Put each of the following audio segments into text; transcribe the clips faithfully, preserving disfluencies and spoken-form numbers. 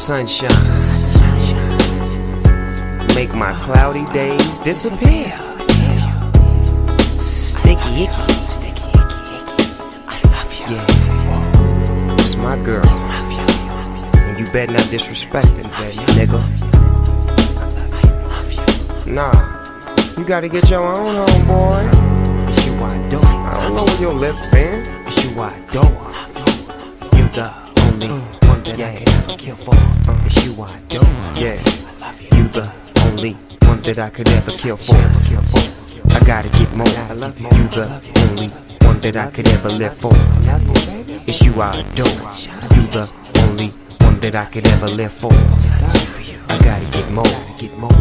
sunshine. Make my cloudy days disappear. Sticky icky. Yeah, it's my girl. And you better not disrespect it, nigga. Nah, you gotta get your own home, boy. It's you I adore. I don't know where your lips been. It's you I adore. You the only one that I could ever kill for. It's you I adore. Yeah, you the only one that I could ever kill for. I gotta get more. I love you. You the only one that I could ever live for. It's you I adore. You the only one that I could ever live for. I gotta get more. Get more.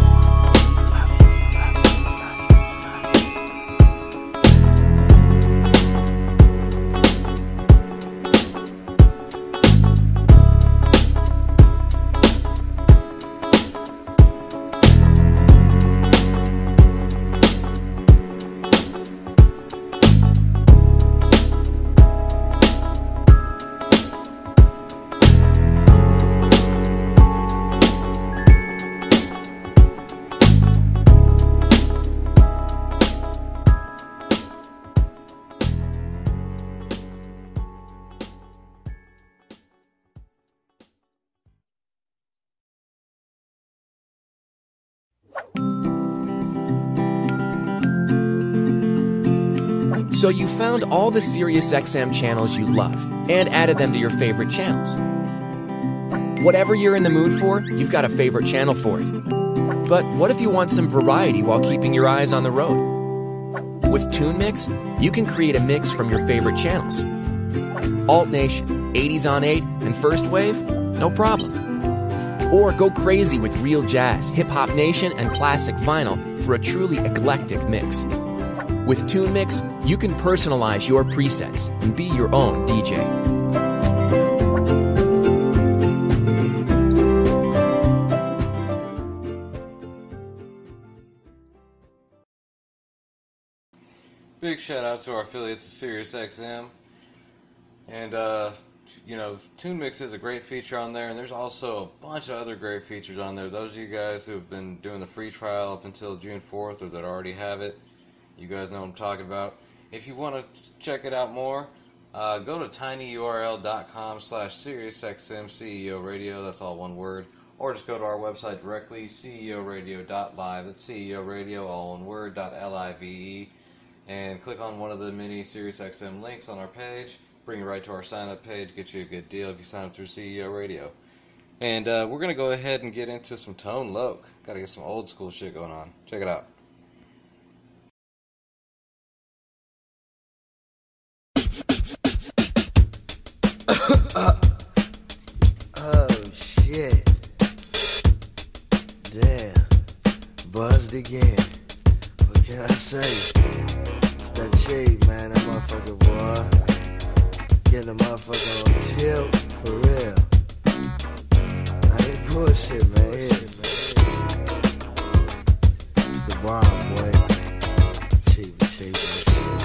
So you found all the SiriusXM channels you love and added them to your favorite channels. Whatever you're in the mood for, you've got a favorite channel for it. But what if you want some variety while keeping your eyes on the road? With Tune Mix, you can create a mix from your favorite channels. Alt Nation, eighties on eight, and First Wave? No problem. Or go crazy with real jazz, Hip Hop Nation, and classic vinyl for a truly eclectic mix. With Tune Mix, you can personalize your presets and be your own D J. Big shout out to our affiliates at SiriusXM. And, uh, you know, Tune Mix is a great feature on there, and there's also a bunch of other great features on there. Those of you guys who have been doing the free trial up until June fourth or that already have it, you guys know what I'm talking about. If you want to check it out more, uh, go to tinyurl.com slash SiriusXM C E O Radio. That's all one word. Or just go to our website directly, C E O radio dot live. That's C E O Radio, all one word, dot L I V E. And click on one of the many SiriusXM links on our page. Bring you right to our sign-up page. Get you a good deal if you sign up through C E O Radio. And uh, we're going to go ahead and get into some Tone Loc. Got to get some old school shit going on. Check it out. uh, oh shit. Damn. Buzzed again. What can I say? It's that shade, man, that motherfucker, boy. Getting the motherfucker on tilt, for real. I ain't bullshit, man. It's the bomb, boy. Cheap, cheap, shit.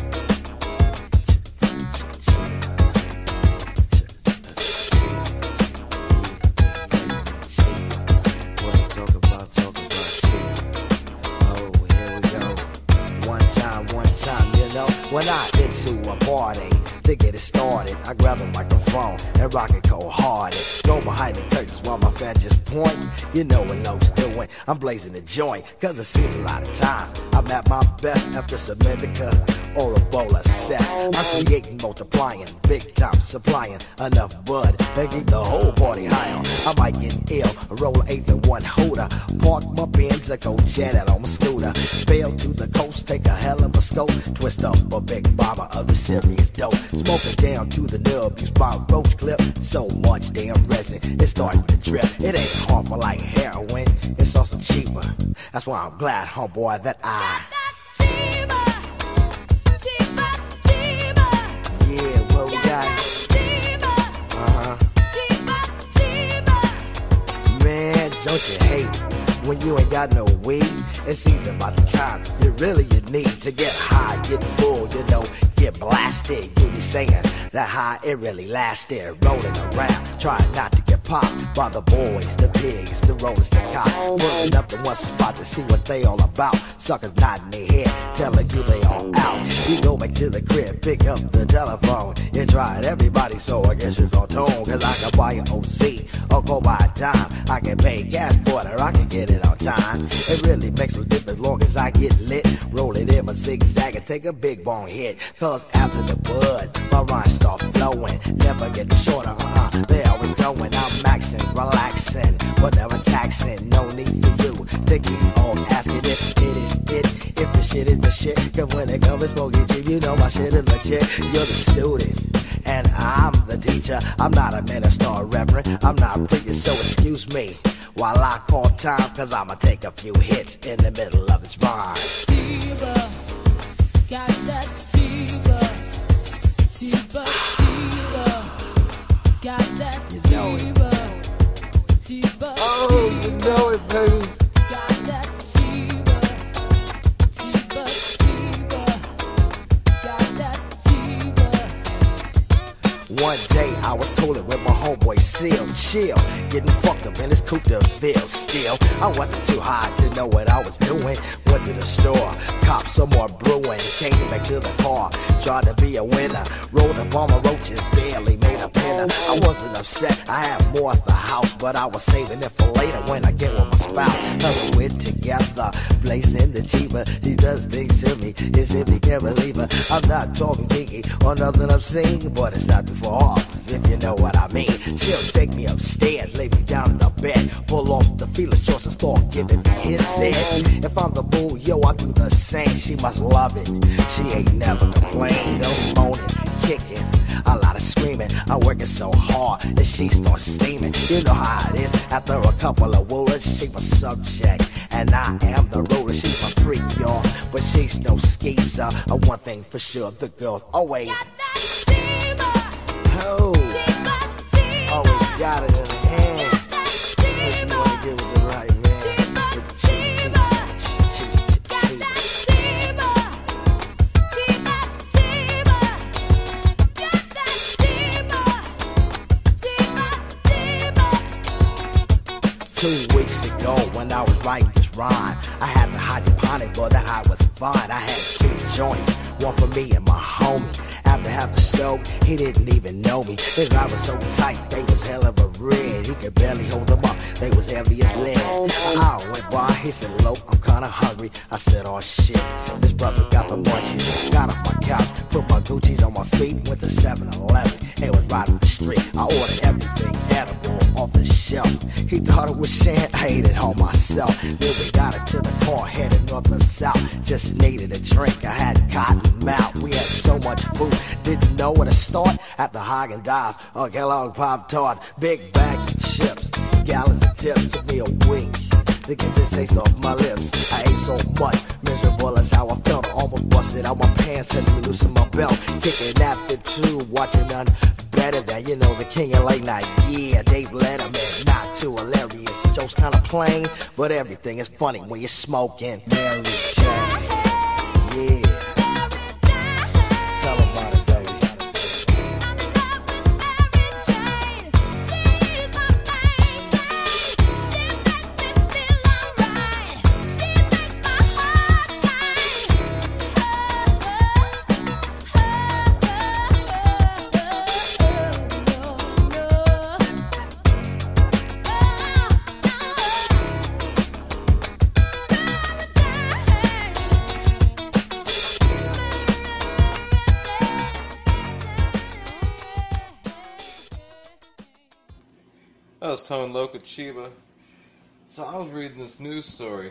When I into a party to get it started, I grab the microphone and rock it cold-hearted. Go behind the curtains while my fans just point. You know what Lo's doing. I'm blazing the joint, cause it seems a lot of times I'm at my best after some indica or a bowl of cess. I'm creating, multiplying, big time supplying enough bud to keep the whole party high on. I might get ill, roll an eighth and one hooter, park my Benz or go jet out on my scooter, bail to the coast, take a hell of a scope, twist up a big bomber of the serious dope, smoking down to the nub, use my roach clip, so much damn resin, it's starting to drip. It ain't harmful like heroin, it's also cheaper. That's why I'm glad, homeboy, that I yeah, what we got? Uh-huh. Man, don't you hate it when you ain't got no weed? It's easy by the time you really you need to get high, get full, you know, get blasted. You be saying that high, it really lasted. Rolling around, trying not to get popped by the boys, the pigs, the rollers, the cops. Pulling up to one spot to see what they all about. Suckers nodding their head, telling you they all out. You go back to the crib, pick up the telephone. You tried everybody, so I guess you go tone. Cause I can buy an O Z or go buy a dime. I can pay cash for it or I can get it on time. It really makes no difference as long as I get lit. Roll it in my zigzag and take a big bone hit. Cause after the buzz, my rhymes start flowing. Never get shorter, uh-uh, they always going. I'm maxing, relaxing, but never taxing. No need for you to keep on asking if it is it. If the shit is the shit. Cause when it comes to smoking cheap, you know my shit is legit. You're the student and I'm the teacher. I'm not a minister or reverend, I'm not preaching, so excuse me while I call time, cause I'ma take a few hits in the middle of its rhyme. Fever, got that fever, fever, fever, got that fever, fever. Oh, you know it, baby. Got that fever, fever, fever, got that fever. One day I was coolin' with my homeboy Seal, chill, getting fucked up in his coupe de ville. Still, I wasn't too high to know what I was doing. Went to the store, copped some more brewing, came back to the car, tried to be a winner. Rolled up on my roaches, barely made a pinner. I wasn't upset, I had more at the house, but I was saving it for later when I get with my spouse. Now we're together, blazing the Jeeper. She does things to me, as if you can't believe her. I'm not talking kinky or nothing obscene, but it's not too far off, if you know what I mean. She'll take me upstairs, lay me down in the bed, pull off the feeling shorts and start giving me his head. If I'm the boo, yo, I do the same. She must love it, she ain't never complained. No moaning, kicking, a lot of screaming. I'm working so hard that she starts steaming. You know how it is, after a couple of woolers, she my subject, and I am the ruler. She's my freak, y'all, but she's no skeezer. Uh, one thing for sure, the girl's always Got that fever, oh, fever, fever. always got it in her hand. Got that But she fever, wanna give it the right man. fever, With the cheap, cheap, cheap, cheap, cheap, got cheap. that fever, fever, fever. Got that fever, fever, fever. Two weeks ago when I was writing this rhyme, I had the hydroponic, but that high was fine. I had two joints, one for me and my homie. After half the stove, he didn't even know me. His eyes were so tight, they was hell of a red. He could barely hold them up, they was heavy as lead. An hour went by, he said, "Low, I'm kinda hungry." I said, "Oh shit, this brother got the munchies." Got off my couch, put my Gucci's on my feet, went to seven eleven. It was right up the street. I ordered everything edible off the shelf. He thought it was shit, I ate it all myself. Then we got into the car, headed north and south. Just needed a drink, I had cotton mouth. We had so much food, didn't know where to start. At the Haagen-Dazs, or Kellogg Pop-Tarts, big bags of chips, gallons of tips. Took me a week to get the taste off my lips. I ate so much, miserable as how I felt. I almost busted out my pants, had me loosen my belt. Kicking after two, watching none better than, you know, the king of late night. Yeah, Dave Letterman, not too hilarious. Jokes kinda plain, but everything is funny when you're smoking Mary Jane. Yeah. Tell 'em about it, baby. That was Tone Loc with Chiba. So I was reading this news story.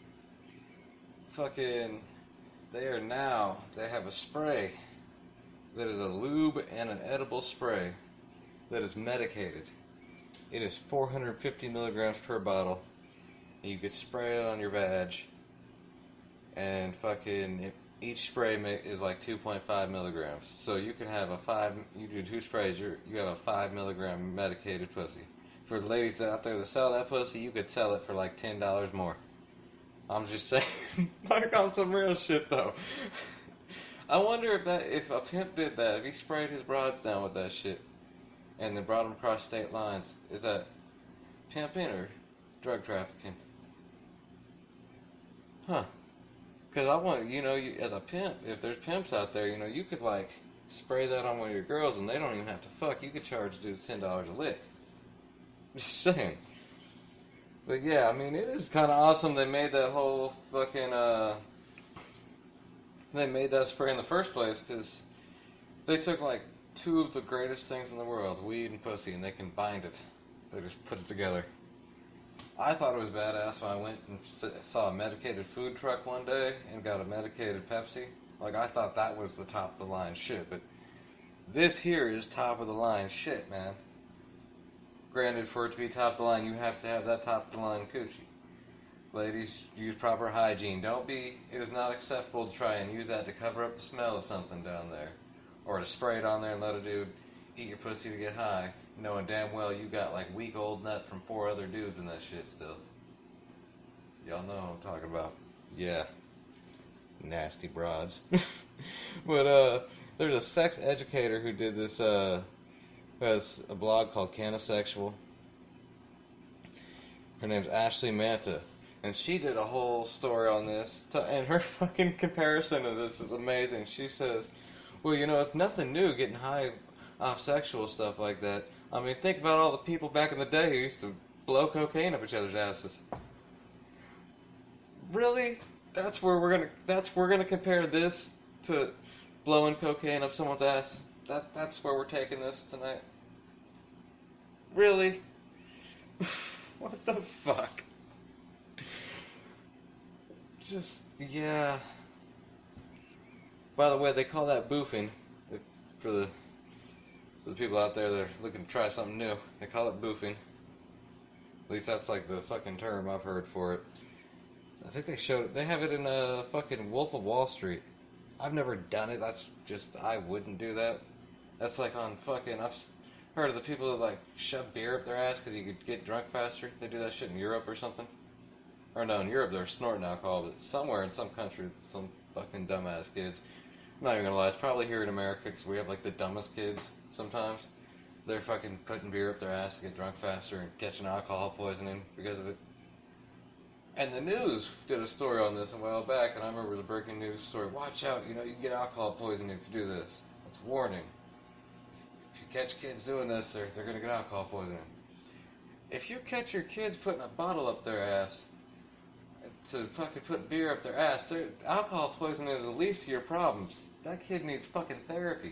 Fucking, they are now, they have a spray that is a lube and an edible spray that is medicated. It is four hundred fifty milligrams per bottle. You could spray it on your badge. And fucking, if each spray ma- is like two point five milligrams. So you can have a five, you do two sprays, you're, you have a five milligram medicated pussy. For the ladies out there that sell that pussy, you could sell it for like ten dollars more. I'm just saying, like on some real shit though. I wonder if that, if a pimp did that, if he sprayed his broads down with that shit, and then brought them across state lines. Is that pimping or drug trafficking? Huh. Because I want, you know, you, as a pimp, if there's pimps out there, you know, you could, like, spray that on one of your girls and they don't even have to fuck. You could charge dudes ten dollars a lick. Just saying. But yeah, I mean, it is kind of awesome they made that whole fucking, uh, they made that spray in the first place, because they took, like, two of the greatest things in the world, weed and pussy, and they combined it. They just put it together. I thought it was badass when I went and saw a medicated food truck one day and got a medicated Pepsi. Like, I thought that was the top of the line shit, but this here is top of the line shit, man. Granted, for it to be top of the line, you have to have that top of the line coochie. Ladies, use proper hygiene. Don't be, it is not acceptable to try and use that to cover up the smell of something down there. Or to spray it on there and let a dude eat your pussy to get high, knowing damn well you got like weak old nut from four other dudes in that shit still. Y'all know what I'm talking about. Yeah. Nasty broads. But uh there's a sex educator who did this, uh who has a blog called Canisexual. Her name's Ashley Manta. And she did a whole story on this, and her fucking comparison of this is amazing. She says, well, you know, it's nothing new getting high off sexual stuff like that. I mean, think about all the people back in the day who used to blow cocaine up each other's asses. Really? That's where we're gonna. That's we're gonna compare this to blowing cocaine up someone's ass. That that's where we're taking this tonight. Really? What the fuck? Just yeah. By the way, they call that boofing. If, for the for the people out there that are looking to try something new, they call it boofing. At least that's like the fucking term I've heard for it. I think they showed it. They have it in a uh, fucking Wolf of Wall Street. I've never done it. That's just, I wouldn't do that. That's like on fucking, I've heard of the people that like shove beer up their ass because you could get drunk faster. They do that shit in Europe or something. Or no, in Europe they're snorting alcohol, but somewhere in some country, some fucking dumbass kids. I'm not even gonna lie, it's probably here in America because we have like the dumbest kids sometimes. They're fucking putting beer up their ass to get drunk faster and catching alcohol poisoning because of it. And the news did a story on this a while back, and I remember the breaking news story. Watch out, you know, you can get alcohol poisoning if you do this. It's a warning. If you catch kids doing this, they're, they're going to get alcohol poisoning. If you catch your kids putting a bottle up their ass to fucking put beer up their ass, alcohol poisoning is the least of your problems. That kid needs fucking therapy.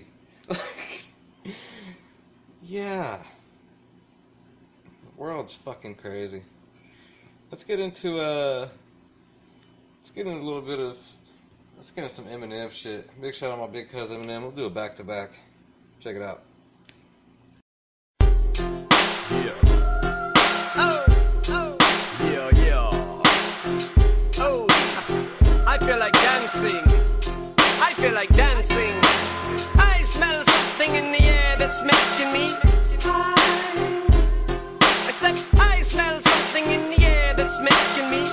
Yeah. The world's fucking crazy. Let's get into, uh, let's get into a little bit of, let's get into some Eminem shit. Big shout out to my big cousin Eminem. We'll do it back to back. Check it out. Yeah. Oh, oh. Yeah, yeah. Oh, I feel like dancing. I feel like dancing. I smell something in the air that's making me high. I said I smell something in the air that's making me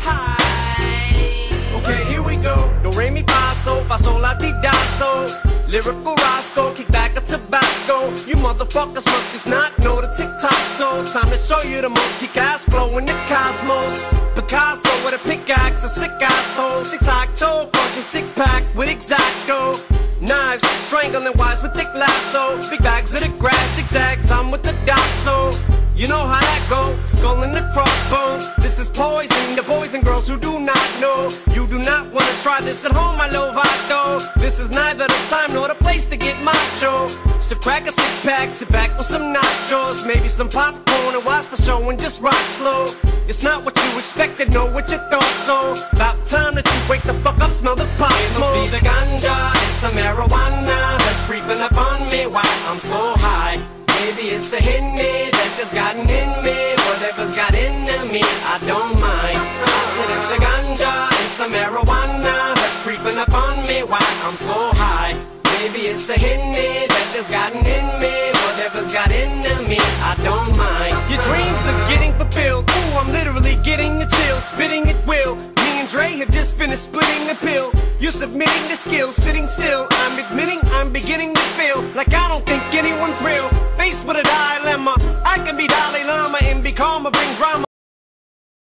high. Okay, here we go. Do re mi fa sol fa sol la ti da so. Lyrical Roscoe, kick back a Tabasco. You motherfuckers must just not know the TikTok. So time to show you the most kick-ass flow in the cosmos. Picasso with a pickaxe, a sick asshole. Tic-tac-toe, crush a six-pack with Exacto. Knives, strangling wires with thick lasso. Big bags of the grass, zigzags, I'm with the dot, so you know how that go, skull and the crossbones. This is poison, the boys and girls who do not know. You do not want to try this at home, my lovato. This is neither the time nor the place to get macho. So crack a six-pack, sit back with some nachos, maybe some popcorn and watch the show and just rock slow. It's not what you expected, know what you thought, so about time that you wake the fuck up, smell the pot smoke. It must be the ganja, it's the marijuana that's creeping up on me while I'm so high. Maybe it's the Henny that has gotten in me. Whatever's got into me, I don't mind. I said it's the ganja, it's the marijuana that's creeping up on me while I'm so high. Maybe it's the Henny that has gotten in me. Whatever's got into me, I don't mind. Your dreams are getting fulfilled. Ooh, I'm literally getting a chill, spitting at will. Me and Dre have just finished splitting the pill. You're submitting the skill, sitting still. I'm admitting I'm beginning to feel like